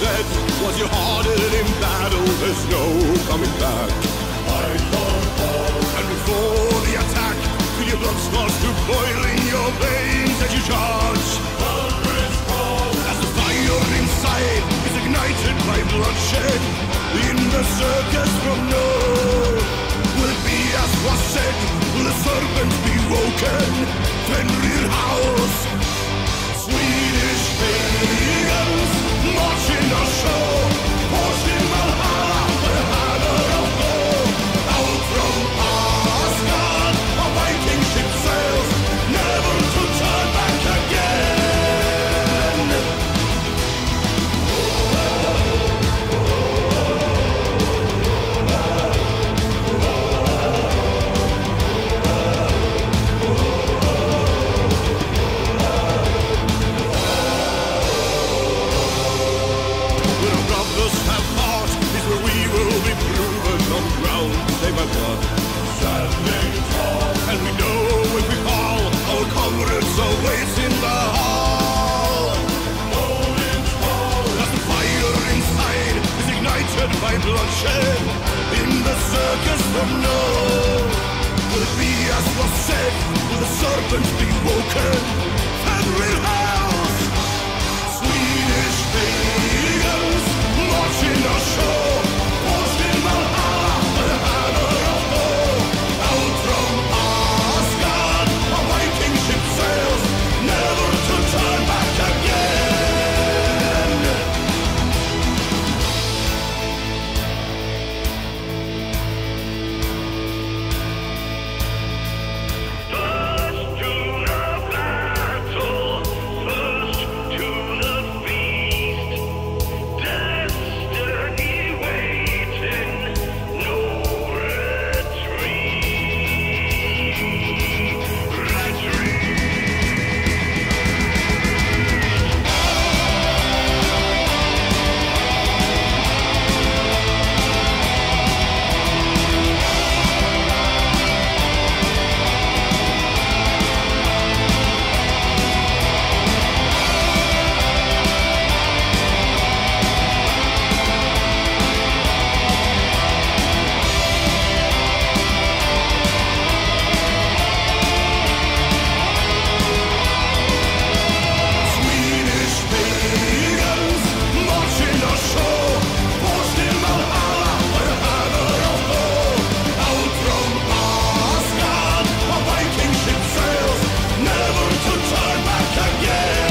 said was you're hardened in battle, there's no coming back. And before the attack, feel your blood starts to boil in your veins as you charge. As the fire inside is ignited by bloodshed in the circus from north. Will it be as was said? Will the serpent be woken? Fenrir howls. Swedish pagans marching ashore, forged in Valhalla, the hammer of Thor. Out from Asgard, a Viking ship sails, never to turn back again. And we know if we fall, our comrades awaits in the hall. As the fire inside is ignited by bloodshed in the circus from north. Will it be as was said? Will the serpent be woken? Fenrir howls. Swedish pagans marching ashore, forged in Valhalla, the hammer of Thor. Out from Asgard, a Viking ship sails, never to turn back again. First to the battle, first to the feast. Destiny waiting, no retreat. Swedish pagans marching ashore, forged in Valhalla, the hammer of Thor. Out from Asgard, a Viking ship sails, never to turn back again.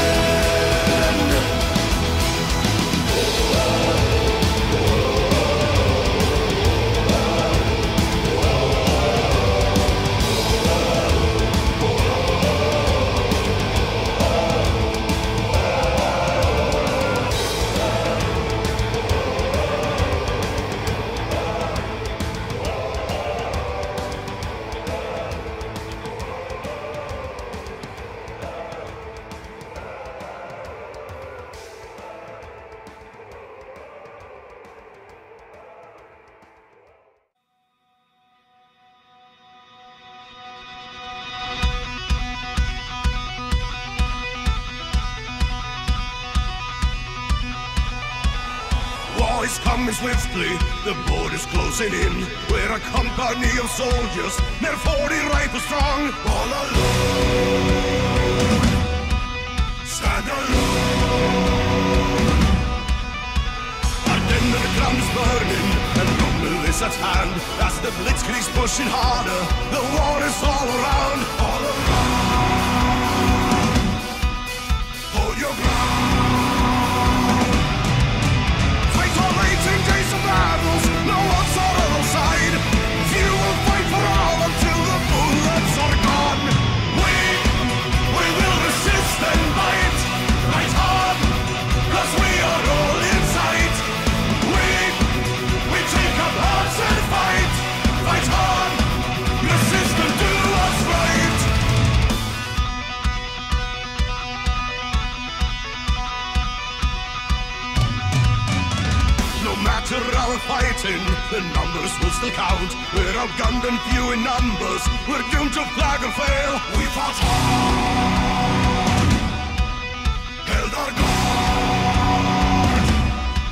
War is coming swiftly, the border's closing in. We're a company of soldiers, near 40 rifles strong. All alone, stand alone. Our dinner ground is burning, and Rommel is at hand. As the blitzkrieg's pushing harder, the war is all around. All around, hold your ground. Days of battles, no one's on our side. Few will fight for all until the bullets are gone. We will resist and fight hard, 'cause we are all in sight. We take up arms and fight hard, resist and do what's right. No matter our fighting, the numbers will still count. We're outgunned and few in numbers, we're doomed to flag or fail. We fought hard, held our guard.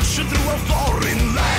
destruction through a foreign land.